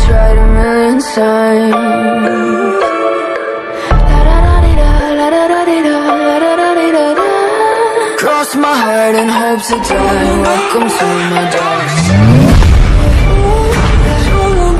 tried a million times. Cross my heart and hope to die. Welcome to